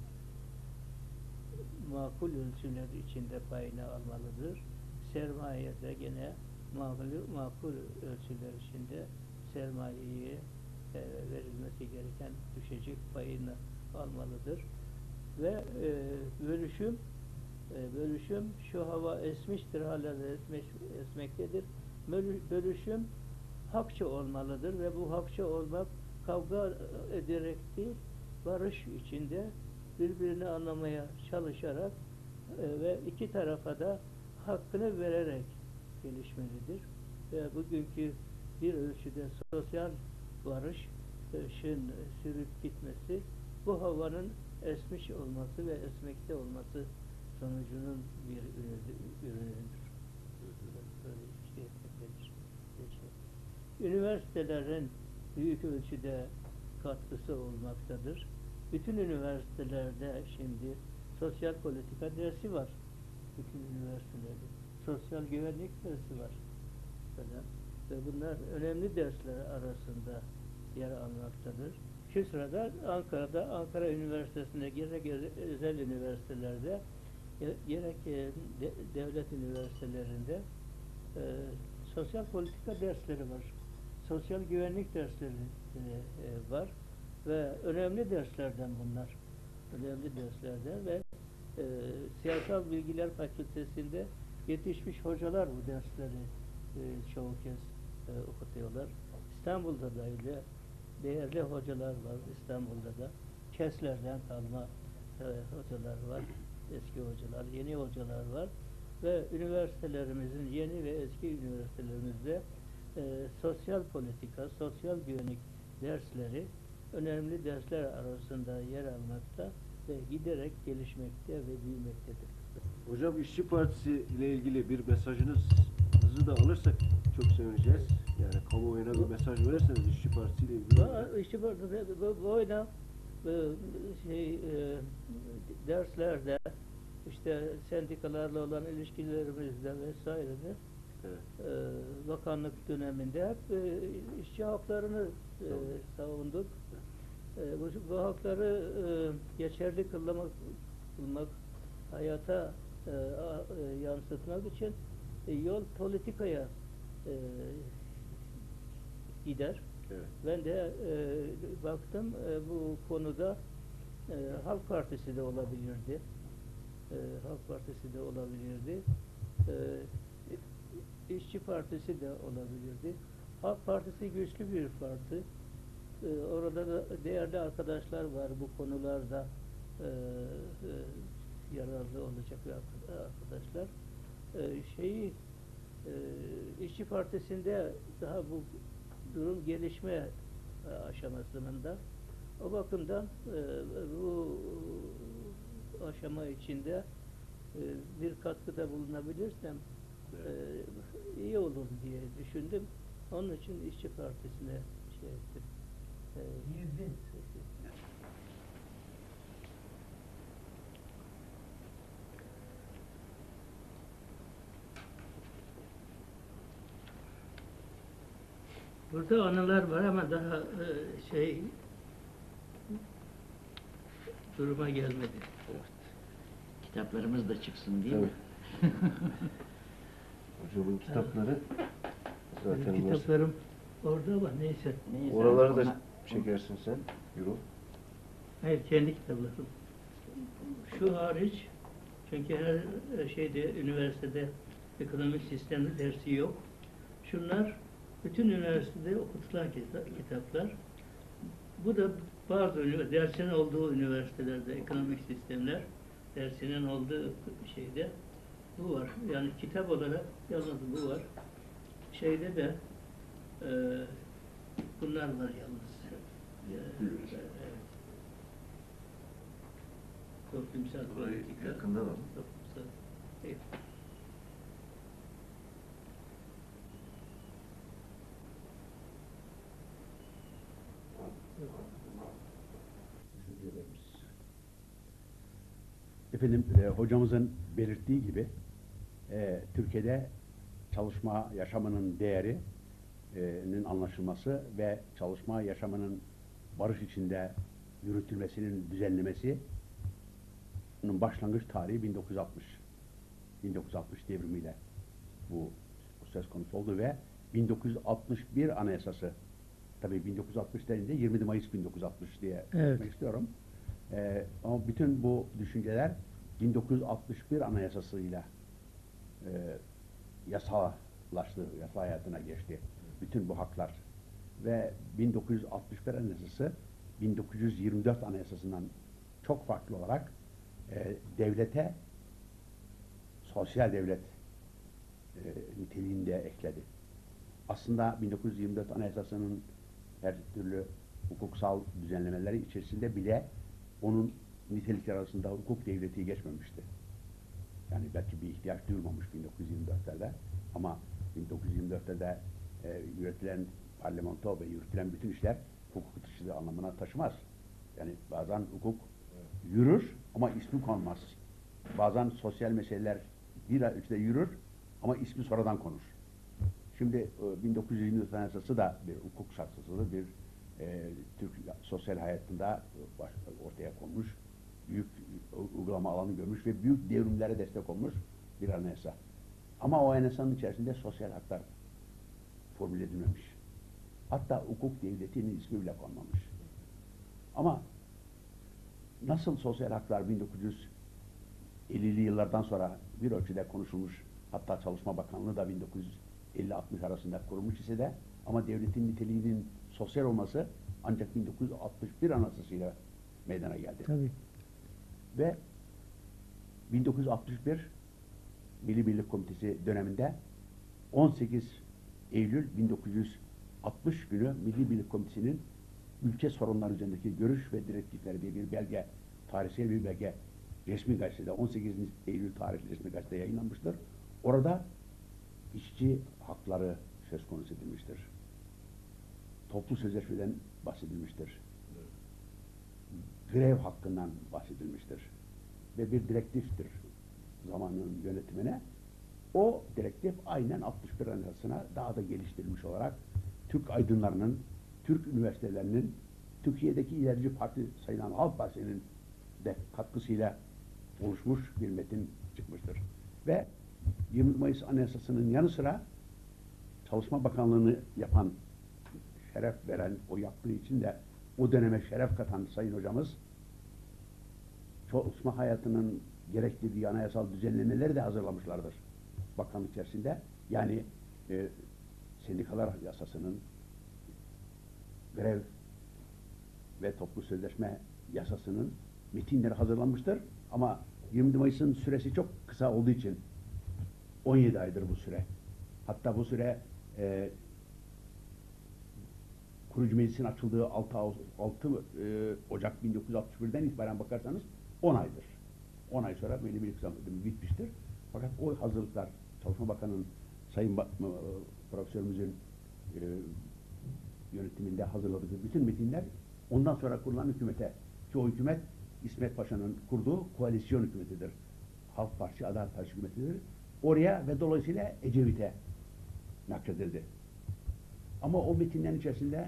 makul ölçüler içinde payını almalıdır. Sermaye de gene makul, makul ölçüler içinde sermayeye e, verilmesi gereken düşecek payını almalıdır. Ve e, bölüşüm e, bölüşüm şu hava esmiştir, hala da esmiş, esmektedir. Bölüşüm hakça olmalıdır ve bu hakça olmak kavga ederek değil, barış içinde birbirini anlamaya çalışarak e, ve iki tarafa da hakkını vererek gelişmelidir. Ve bugünkü bir ölçüde sosyal barışın sürüp gitmesi, bu havanın esmiş olması ve esmekte olması sonucunun bir ürünüdür. Böyle bir şey yapabilir. Üniversitelerin büyük ölçüde katkısı olmaktadır. Bütün üniversitelerde şimdi sosyal politika dersi var. Bütün üniversitelerde. Sosyal güvenlik dersi var. Falan. Ve bunlar önemli dersler arasında yer almaktadır. Şu sırada Ankara'da, Ankara Üniversitesi'nde, gerek özel üniversitelerde, gerek de, devlet üniversitelerinde e, sosyal politika dersleri var. Sosyal güvenlik dersleri e, var. Ve önemli derslerden bunlar. Önemli derslerden ve e, Siyasal Bilgiler Fakültesi'nde yetişmiş hocalar bu dersleri e, çoğu kez e, okutuyorlar. İstanbul'da da öyle değerli hocalar var İstanbul'da da. KES'lerden kalma e, hocalar var. Eski hocalar, yeni hocalar var. Ve üniversitelerimizin, yeni ve eski üniversitelerimizde e, sosyal politika, sosyal güvenlik dersleri önemli dersler arasında yer almakta ve giderek gelişmekte ve büyümektedir. Hocam İşçi Partisi ile ilgili bir mesajınızı da alırsak çok sevineceğiz. Yani kamuoyuna bir mesaj verirseniz İşçi Partisi ile ilgili. Bu, İşçi Partisi bu boyda şey, e, derslerde işte sendikalarla olan ilişkilerimizde vesairede Evet. e, bakanlık döneminde hep e, işçi haklarını e, savunduk. E, bu, bu hakları e, geçerli kılmak, kılmak hayata e, a, e, yansıtmak için e, yol politikaya e, gider. Evet. Ben de e, baktım e, bu konuda e, Halk Partisi de olabilirdi. E, Halk Partisi de olabilirdi. E, İşçi Partisi de olabilirdi. Halk Partisi güçlü bir parti. E, orada da değerli arkadaşlar var bu konularda e, e, yararlı olacak arkadaşlar. E, şeyi e, İşçi Partisi'nde daha bu durum gelişme aşamasında. O bakımdan e, bu aşama içinde e, bir katkıda bulunabilirsem e, iyi olur diye düşündüm. Onun için İşçi Partisi'ne şey ettim. E, Girdin. Burada anılar var ama daha e, şey duruma gelmedi. Evet. Kitaplarımız da çıksın değil mi? Hocamın kitapları zaten Benim kitaplarım orada ama neyse. Neyse, oraları da ona- çekersin sen. Euro. Hayır, kendi kitaplarım. Şu hariç, çünkü her şeyde, üniversitede ekonomik sistemli dersi yok. Şunlar bütün üniversitede okutulan kita- kitaplar. Bu da bazı ünivers- dersinin olduğu üniversitelerde ekonomik sistemler dersinin olduğu şeyde bu var. Yani kitap olarak yalnız bu var. Şeyde de e, bunlar var yalnız. E, evet. Toplumsal Burayı politika. yakından alın. Toplumsal. Evet. Efendim, e, hocamızın belirttiği gibi e, Türkiye'de çalışma yaşamının değerinin anlaşılması ve çalışma yaşamının barış içinde yürütülmesinin düzenlemesi bunun başlangıç tarihi bin dokuz yüz altmış. bin dokuz yüz altmış devrimiyle bu söz konusu oldu ve bin dokuz yüz altmış bir Anayasası, tabii bin dokuz yüz altmış deyince yirmi Mayıs bin dokuz yüz altmış diye Evet. söylemek istiyorum. Ee, ama bütün bu düşünceler bin dokuz yüz altmış bir Anayasası'yla e, yasalaştı, yasa hayatına geçti. bütün bu haklar. Ve bin dokuz yüz altmış bir Anayasası bin dokuz yüz yirmi dört Anayasasından çok farklı olarak e, devlete sosyal devlet e, niteliğini de ekledi. Aslında bin dokuz yüz yirmi dört Anayasası'nın her türlü hukuksal düzenlemeleri içerisinde bile onun nitelikler arasında hukuk devleti geçmemişti. Yani belki bir ihtiyaç duyulmamış bin dokuz yüz yirmi dörtlerde ama bin dokuz yüz yirmi dörtte de e, yürütülen parlamento ve yürütülen bütün işler hukuk dışı anlamına taşımaz. Yani bazen hukuk yürür ama ismi konmaz. Bazen sosyal meseleler bir ölçüde yürür ama ismi sonradan konur. Şimdi e, bin dokuz yüz yirmi dört Anayasası da bir hukuk saksısıdır, bir e, Türk sosyal hayatında baş, ortaya konmuş, büyük uygulama alanı görmüş ve büyük devrimlere destek olmuş bir anayasa. Ama o anayasanın içerisinde sosyal haklar formüle edilmemiş. Hatta hukuk devletinin ismi bile konmamış. Ama nasıl sosyal haklar bin dokuz yüz ellili yıllardan sonra bir ölçüde konuşulmuş, hatta Çalışma Bakanlığı da bin dokuz yüz elli altmış arasında kurulmuş ise de ama devletin niteliğinin sosyal olması ancak bin dokuz yüz altmış bir Anayasası'yla meydana geldi. Tabii. Ve bin dokuz yüz altmış bir Milli Birlik Komitesi döneminde on sekiz Eylül bin dokuz yüz altmış günü Milli Birlik Komitesi'nin ülke sorunları üzerindeki görüş ve direktifleri diye bir belge, tarihsel bir belge resmi gazetede on sekiz Eylül tarihli resmi gazetede yayınlanmıştır. Orada işçi hakları söz konusu edilmiştir. Toplu sözleşmeden bahsedilmiştir. Grev hakkından bahsedilmiştir. Ve bir direktiftir zamanın yönetimine. O direktif aynen altmış bir Anayasası'na daha da geliştirilmiş olarak Türk aydınlarının, Türk üniversitelerinin, Türkiye'deki ilerici parti sayılan Halk Partisi'nin de katkısıyla oluşmuş bir metin çıkmıştır. Ve yirmi Mayıs Anayasası'nın yanı sıra Çalışma Bakanlığı'nı yapan, şeref veren, o yaptığı için de o döneme şeref katan Sayın Hocamız çalışma hayatının gerektirdiği anayasal düzenlemeleri de hazırlamışlardır bakanlık içerisinde. Yani e, sendikalar yasasının, grev ve toplu sözleşme yasasının metinleri hazırlanmıştır. Ama yirmi Mayıs'ın süresi çok kısa olduğu için on yedi aydır bu süre. Hatta bu süre e, kurucu meclisin açıldığı altı e, Ocak bin dokuz yüz altmış birden itibaren bakarsanız on aydır. on ay sonra Milli Birlik Komitesi bitmiştir. Fakat o hazırlıklar Çalışma Bakanı'nın Sayın ba e, Profesörümüzün e, yönetiminde hazırladığı bütün metinler ondan sonra kurulan hükümete, ki o hükümet İsmet Paşa'nın kurduğu koalisyon hükümetidir. Halk Partisi, Adalet Partisi hükümetidir. Oraya ve dolayısıyla Ecevit'e nakledildi. Ama o metinlerin içerisinde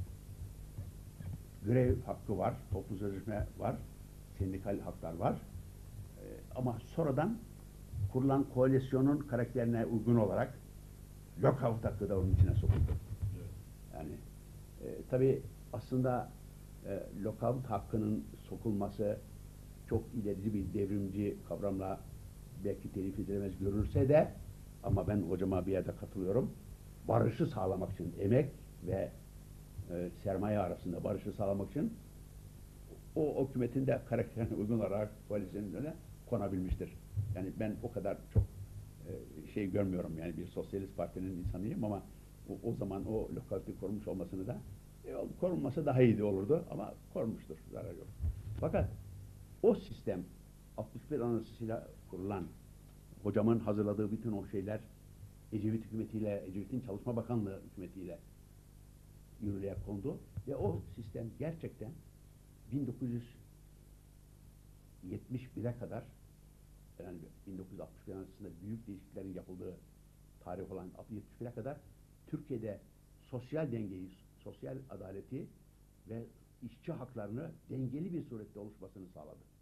grev hakkı var, toplu sözleşme var, sendikal haklar var. Ee, ama sonradan kurulan koalisyonun karakterine uygun olarak lockout hakkı da onun içine sokuldu. Yani e, tabii aslında e, lockout hakkının sokulması çok ilerici bir devrimci kavramla belki telif edilemez görülse de ama ben hocama bir yerde katılıyorum. Barışı sağlamak için emek ve e, sermaye arasında barışı sağlamak için o, o hükümetin de karakterine uygun olarak koalisyonun önüne konabilmiştir. Yani ben o kadar çok e, şey görmüyorum, yani bir sosyalist partinin insanıyım ama o, o zaman o lokalite korunmuş olmasını da e, korunması daha iyi olurdu ama korunmuştur, zarar yok. Fakat o sistem altmış bir Anayasası'yla kurulan, hocamın hazırladığı bütün o şeyler Ecevit hükümetiyle, Ecevit'in Çalışma Bakanlığı hükümetiyle yürürlüğe kondu ve o sistem gerçekten bin dokuz yüz yetmiş bire kadar, yani bin dokuz yüz altmış bir Anayasası'nda büyük değişikliklerin yapıldığı tarih olan yetmiş bire kadar Türkiye'de sosyal dengeyi, sosyal adaleti ve işçi haklarını dengeli bir surette oluşmasını sağladı.